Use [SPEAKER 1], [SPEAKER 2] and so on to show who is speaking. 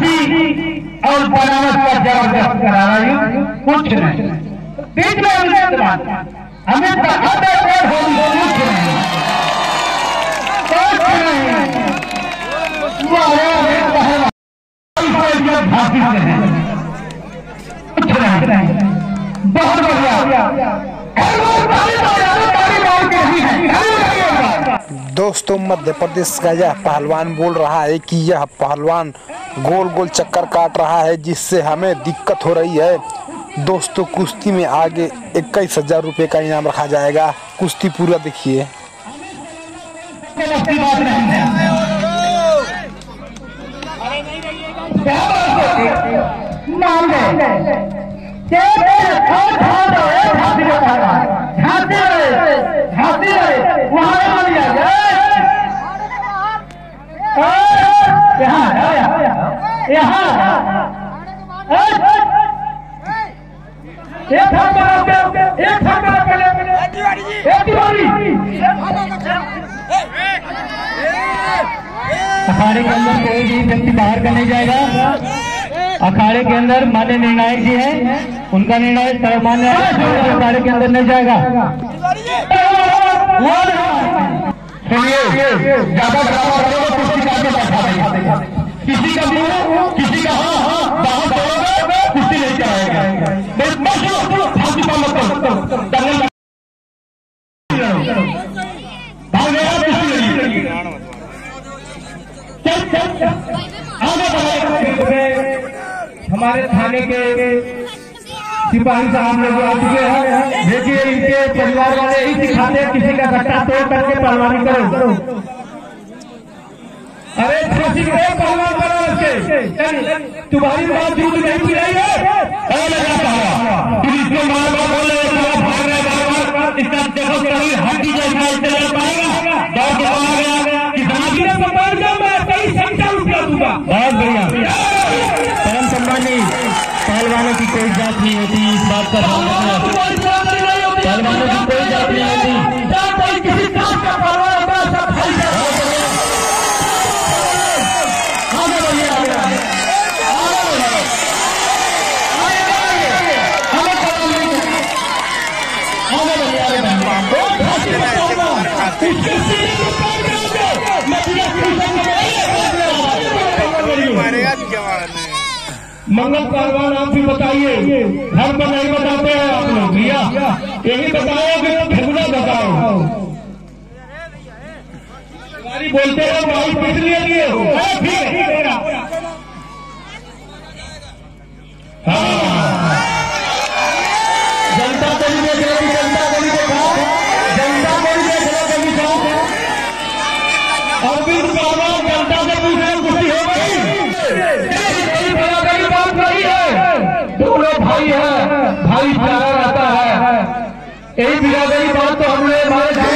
[SPEAKER 1] झांसी और बनारस का जबरदस्त करारा युद्ध कुछ नहीं, बीच में अमित का आधा पेड़ हो कुछ नहीं, झांसी से है कुछ नहीं। बहुत बढ़िया।
[SPEAKER 2] दोस्तों मध्य प्रदेश का यह पहलवान बोल रहा है कि यह पहलवान गोल गोल चक्कर काट रहा है जिससे हमें दिक्कत हो रही है। दोस्तों कुश्ती में आगे 21,000 रुपये का इनाम रखा जाएगा। कुश्ती पूरा देखिए।
[SPEAKER 1] अखाड़े के अंदर कोई भी व्यक्ति बाहर का नहीं जाएगा। अखाड़े के अंदर मान्य निर्णायक जी हैं, उनका निर्णय सर्वमान्य है, अखाड़े के अंदर नहीं जाएगा। ज्यादा किसी का मुंह किसी का कुश्ती नहीं कराएगा। हमारे थाने के सिपाही साहब लोग आ चुके हैं। देखिए इनके परिवार वाले ही सिखाते हैं किसी का गट्टा तोड़ करके पहलवानी करो। अरे छोटी पहलवान बनो उसके, तुम्हारी बात झूठ नहीं की रही है। इसका देखो शरीर हड्डी जैसा चल पाएगा, दौड़ के आ गया बहुत बढ़िया। परम सम्मानी पहलवानों की कोई जात नहीं होती, इस बात का ध्यान रखना। पहलवानों की कोई जात नहीं होती। मंगल पहलवान आप भी बताइए, घर पर नहीं बताते हैं आप लोग भैया, यही बताओ कि ठगुना बताओ। बोलते हो भाई किस लिए लिए हो? जनता को भी देख लो, जनता को भी देखा, जनता को भी देख लो कभी साहब। अरविंद पहलवान जनता से पूछे खुशी हो गई। दोनों भाई है, भाईचारा रहता है। यही बिरादरी बात तो हमने हमारे